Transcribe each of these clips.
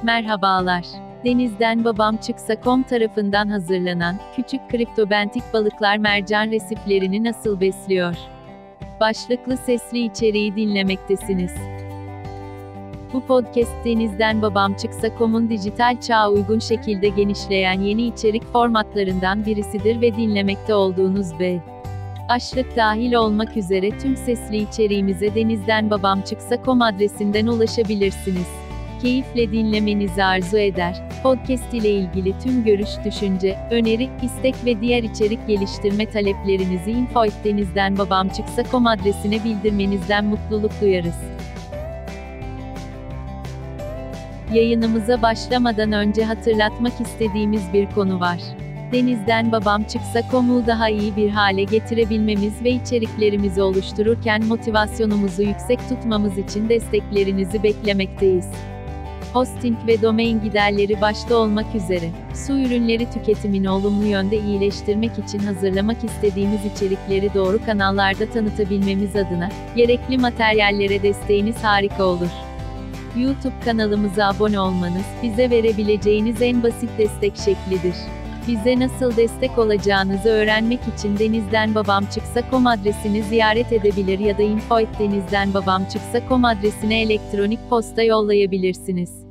Merhabalar. Denizden Babam Çıksa.com tarafından hazırlanan, küçük kriptobentik balıklar mercan resiflerini nasıl besliyor? Başlıklı sesli içeriği dinlemektesiniz. Bu podcast Denizden Babam Çıksa.com'un dijital çağa uygun şekilde genişleyen yeni içerik formatlarından birisidir ve dinlemekte olduğunuz başlık dahil olmak üzere tüm sesli içeriğimize denizdenbabamçıksa.com adresinden ulaşabilirsiniz. Keyifle dinlemenizi arzu eder. Podcast ile ilgili tüm görüş, düşünce, öneri, istek ve diğer içerik geliştirme taleplerinizi info@denizdenbabamçıksa.com adresine bildirmenizden mutluluk duyarız. Yayınımıza başlamadan önce hatırlatmak istediğimiz bir konu var. Denizden Babam Çıksa.com'u daha iyi bir hale getirebilmemiz ve içeriklerimizi oluştururken motivasyonumuzu yüksek tutmamız için desteklerinizi beklemekteyiz. Hosting ve domain giderleri başta olmak üzere, su ürünleri tüketimini olumlu yönde iyileştirmek için hazırlamak istediğimiz içerikleri doğru kanallarda tanıtabilmemiz adına, gerekli materyallere desteğiniz harika olur. YouTube kanalımıza abone olmanız, bize verebileceğiniz en basit destek şeklidir. Bize nasıl destek olacağınızı öğrenmek için denizdenbabamçıksa.com adresini ziyaret edebilir ya da info@denizdenbabamçıksa.com adresine elektronik posta yollayabilirsiniz.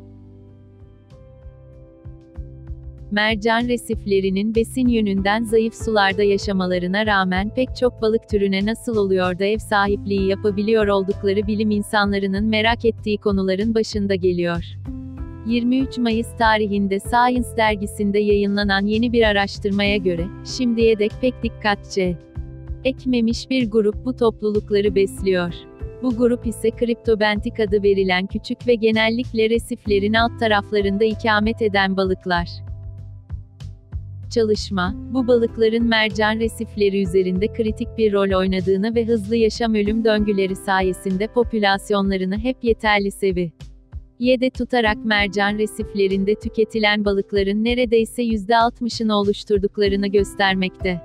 Mercan resiflerinin besin yönünden zayıf sularda yaşamalarına rağmen pek çok balık türüne nasıl oluyor da ev sahipliği yapabiliyor oldukları bilim insanlarının merak ettiği konuların başında geliyor. 23 Mayıs tarihinde Science dergisinde yayınlanan yeni bir araştırmaya göre, şimdiye dek pek dikkat çekmemiş bir grup bu toplulukları besliyor. Bu grup ise kriptobentik adı verilen küçük ve genellikle resiflerin alt taraflarında ikamet eden balıklar. Çalışma, bu balıkların mercan resifleri üzerinde kritik bir rol oynadığını ve hızlı yaşam-ölüm döngüleri sayesinde popülasyonlarını hep yeterli seviyede tutarak mercan resiflerinde tüketilen balıkların neredeyse %60'ını oluşturduklarını göstermekte.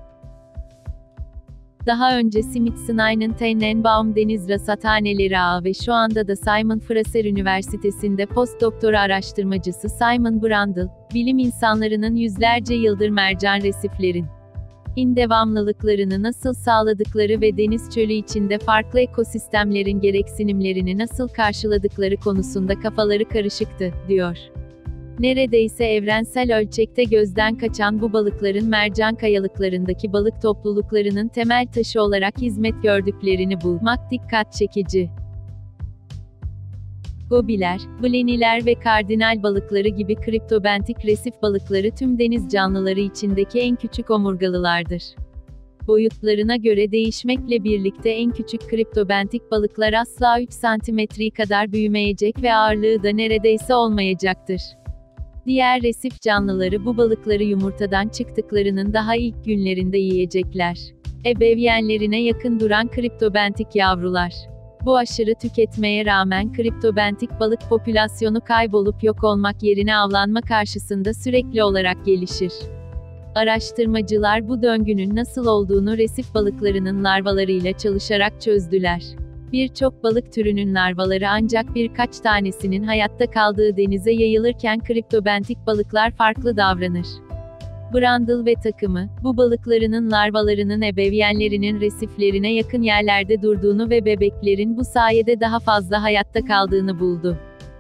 Daha önce Smithsonian Tannenbaum Deniz Rasathaneleri Ağı ve şu anda da Simon Fraser Üniversitesi'nde postdoktora araştırmacısı Simon Brundle, bilim insanlarının yüzlerce yıldır mercan resiflerin devamlılıklarını nasıl sağladıkları ve deniz çölü içinde farklı ekosistemlerin gereksinimlerini nasıl karşıladıkları konusunda kafaları karışıktı, diyor. Neredeyse evrensel ölçekte gözden kaçan bu balıkların mercan kayalıklarındaki balık topluluklarının temel taşı olarak hizmet gördüklerini bulmak dikkat çekici. Gobiler, bleniler ve kardinal balıkları gibi kriptobentik resif balıkları tüm deniz canlıları içindeki en küçük omurgalılardır. Boyutlarına göre değişmekle birlikte en küçük kriptobentik balıklar asla 3 santimetreyi kadar büyümeyecek ve ağırlığı da neredeyse olmayacaktır. Diğer resif canlıları bu balıkları yumurtadan çıktıklarının daha ilk günlerinde yiyecekler. Ebeveynlerine yakın duran kriptobentik yavrular. Bu aşırı tüketmeye rağmen kriptobentik balık popülasyonu kaybolup yok olmak yerine avlanma karşısında sürekli olarak gelişir. Araştırmacılar bu döngünün nasıl olduğunu resif balıklarının larvalarıyla çalışarak çözdüler. Birçok balık türünün larvaları ancak birkaç tanesinin hayatta kaldığı denize yayılırken kriptobentik balıklar farklı davranır. Brundle ve takımı, bu balıklarının larvalarının ebeveynlerinin resiflerine yakın yerlerde durduğunu ve bebeklerin bu sayede daha fazla hayatta kaldığını buldu.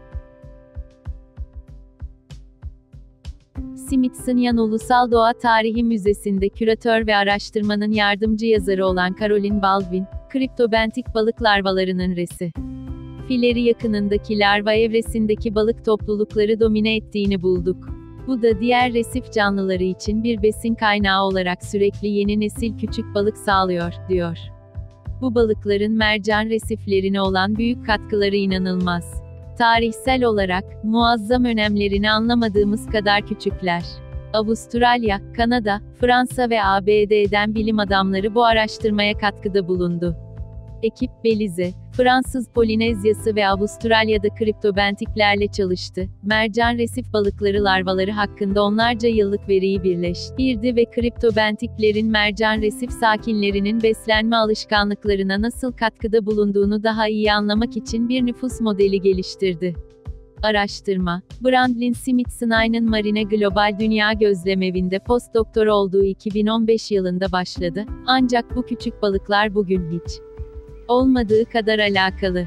Smithsonian Ulusal Doğa Tarihi Müzesi'nde küratör ve araştırmanın yardımcı yazarı olan Caroline Baldwin, kriptobentik balık larvalarının resifleri yakınındaki larva evresindeki balık toplulukları domine ettiğini bulduk. Bu da diğer resif canlıları için bir besin kaynağı olarak sürekli yeni nesil küçük balık sağlıyor, diyor. Bu balıkların mercan resiflerine olan büyük katkıları inanılmaz. Tarihsel olarak, muazzam önemlerini anlamadığımız kadar küçükler. Avustralya, Kanada, Fransa ve ABD'den bilim adamları bu araştırmaya katkıda bulundu. Ekip, Belize, Fransız Polinezyası ve Avustralya'da kriptobentiklerle çalıştı. Mercan resif balıkları larvaları hakkında onlarca yıllık veriyi birleştirdi ve kriptobentiklerin mercan resif sakinlerinin beslenme alışkanlıklarına nasıl katkıda bulunduğunu daha iyi anlamak için bir nüfus modeli geliştirdi. Araştırma, Brandlin Smithsonian Marine Global Dünya Gözlemevi'nde postdoktor olduğu 2015 yılında başladı, ancak bu küçük balıklar bugün hiç olmadığı kadar alakalı.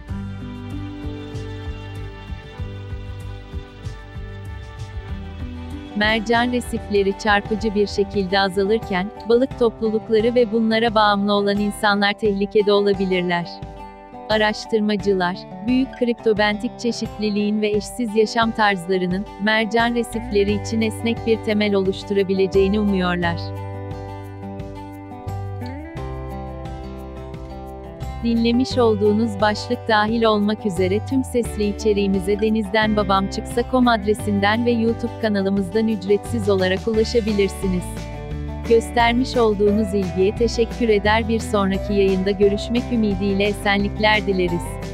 Mercan resifleri çarpıcı bir şekilde azalırken, balık toplulukları ve bunlara bağımlı olan insanlar tehlikede olabilirler. Araştırmacılar, büyük kriptobentik çeşitliliğin ve eşsiz yaşam tarzlarının, mercan resifleri için esnek bir temel oluşturabileceğini umuyorlar. Dinlemiş olduğunuz başlık dahil olmak üzere tüm sesli içeriğimize denizdenbabamçıksa.com adresinden ve YouTube kanalımızdan ücretsiz olarak ulaşabilirsiniz. Göstermiş olduğunuz ilgiye teşekkür eder, bir sonraki yayında görüşmek ümidiyle esenlikler dileriz.